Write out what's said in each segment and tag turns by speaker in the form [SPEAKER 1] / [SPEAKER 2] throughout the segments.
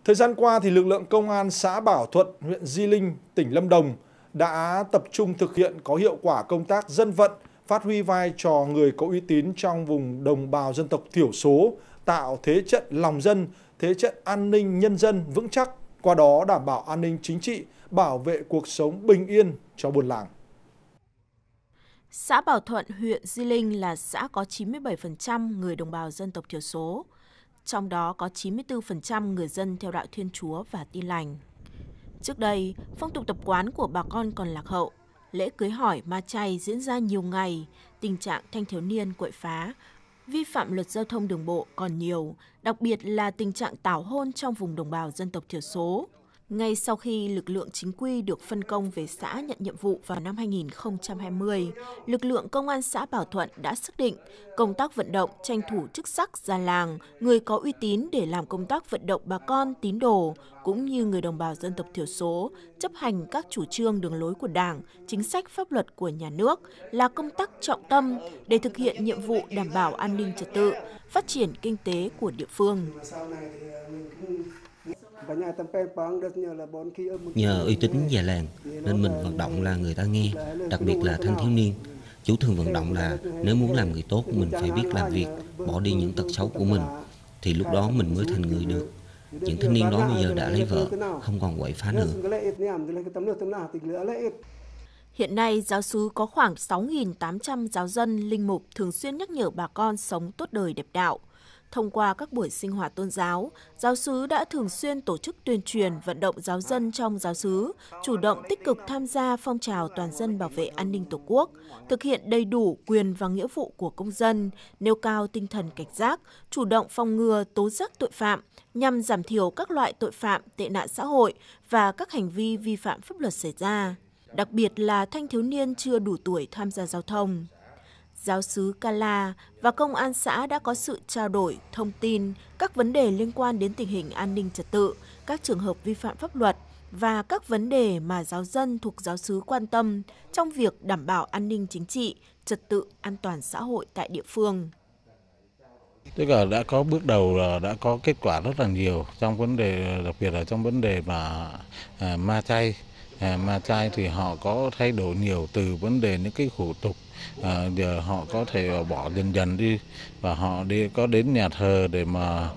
[SPEAKER 1] Thời gian qua, thì lực lượng công an xã Bảo Thuận, huyện Di Linh, tỉnh Lâm Đồng đã tập trung thực hiện có hiệu quả công tác dân vận, phát huy vai trò người có uy tín trong vùng đồng bào dân tộc thiểu số, tạo thế trận lòng dân, thế trận an ninh nhân dân vững chắc, qua đó đảm bảo an ninh chính trị, bảo vệ cuộc sống bình yên cho buôn làng.
[SPEAKER 2] Xã Bảo Thuận, huyện Di Linh là xã có 97% người đồng bào dân tộc thiểu số, trong đó có 94% người dân theo đạo Thiên Chúa và Tin Lành. Trước đây, phong tục tập quán của bà con còn lạc hậu, lễ cưới hỏi ma chay diễn ra nhiều ngày, tình trạng thanh thiếu niên quậy phá, vi phạm luật giao thông đường bộ còn nhiều, đặc biệt là tình trạng tảo hôn trong vùng đồng bào dân tộc thiểu số. Ngay sau khi lực lượng chính quy được phân công về xã nhận nhiệm vụ vào năm 2020, lực lượng công an xã Bảo Thuận đã xác định công tác vận động tranh thủ chức sắc già làng, người có uy tín để làm công tác vận động bà con tín đồ, cũng như người đồng bào dân tộc thiểu số, chấp hành các chủ trương đường lối của Đảng, chính sách pháp luật của nhà nước là công tác trọng tâm để thực hiện nhiệm vụ đảm bảo an ninh trật tự, phát triển kinh tế của địa phương.
[SPEAKER 3] Nhờ uy tín già làng nên mình vận động là người ta nghe, đặc biệt là thanh thiếu niên. Chủ trương vận động là nếu muốn làm người tốt mình phải biết làm việc, bỏ đi những tật xấu của mình, thì lúc đó mình mới thành người được. Những thanh niên đó bây giờ đã lấy vợ, không còn quậy phá nữa.
[SPEAKER 2] Hiện nay, giáo xứ có khoảng 6.800 giáo dân, linh mục thường xuyên nhắc nhở bà con sống tốt đời đẹp đạo. Thông qua các buổi sinh hoạt tôn giáo, giáo xứ đã thường xuyên tổ chức tuyên truyền vận động giáo dân trong giáo xứ, chủ động tích cực tham gia phong trào toàn dân bảo vệ an ninh Tổ quốc, thực hiện đầy đủ quyền và nghĩa vụ của công dân, nêu cao tinh thần cảnh giác, chủ động phòng ngừa tố giác tội phạm nhằm giảm thiểu các loại tội phạm, tệ nạn xã hội và các hành vi vi phạm pháp luật xảy ra, đặc biệt là thanh thiếu niên chưa đủ tuổi tham gia giao thông. Giáo xứ Kala và công an xã đã có sự trao đổi, thông tin, các vấn đề liên quan đến tình hình an ninh trật tự, các trường hợp vi phạm pháp luật và các vấn đề mà giáo dân thuộc giáo xứ quan tâm trong việc đảm bảo an ninh chính trị, trật tự, an toàn xã hội tại địa phương.
[SPEAKER 4] Tức là đã có bước đầu, đã có kết quả rất là nhiều trong vấn đề, đặc biệt là trong vấn đề mà ma chay. Ma chay thì họ có thay đổi nhiều từ vấn đề những cái thủ tục. Giờ họ có thể bỏ dần dần đi và họ có đến nhà thờ để mà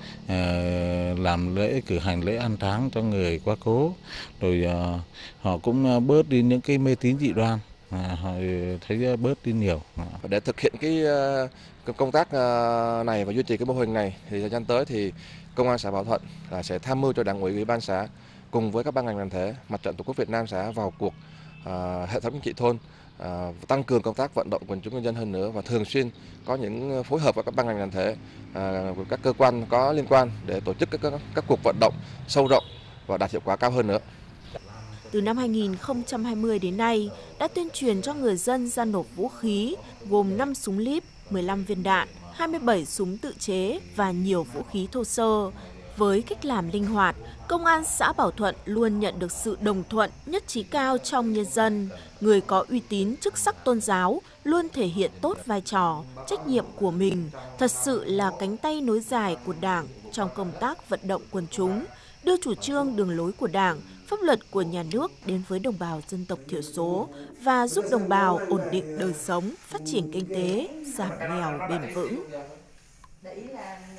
[SPEAKER 4] làm lễ, cử hành lễ an táng cho người quá cố, rồi họ cũng bớt đi những cái mê tín dị đoan, họ thấy bớt đi nhiều.
[SPEAKER 5] Để thực hiện cái công tác này và duy trì cái mô hình này thì thời gian tới thì công an xã Bảo Thuận sẽ tham mưu cho Đảng ủy, Ủy ban xã cùng với các ban ngành đoàn thể, Mặt trận Tổ quốc Việt Nam xã vào cuộc hệ thống chính trị thôn, tăng cường công tác vận động quần chúng nhân dân hơn nữa và thường xuyên có những phối hợp với các ban ngành đoàn thể, các cơ quan có liên quan để tổ chức các cuộc vận động sâu rộng và đạt hiệu quả cao hơn nữa.
[SPEAKER 2] Từ năm 2020 đến nay, đã tuyên truyền cho người dân giao nộp vũ khí gồm 5 súng líp, 15 viên đạn, 27 súng tự chế và nhiều vũ khí thô sơ. Với cách làm linh hoạt, Công an xã Bảo Thuận luôn nhận được sự đồng thuận, nhất trí cao trong nhân dân. Người có uy tín chức sắc tôn giáo luôn thể hiện tốt vai trò, trách nhiệm của mình, thật sự là cánh tay nối dài của Đảng trong công tác vận động quần chúng, đưa chủ trương đường lối của Đảng, pháp luật của nhà nước đến với đồng bào dân tộc thiểu số và giúp đồng bào ổn định đời sống, phát triển kinh tế, giảm nghèo bền vững.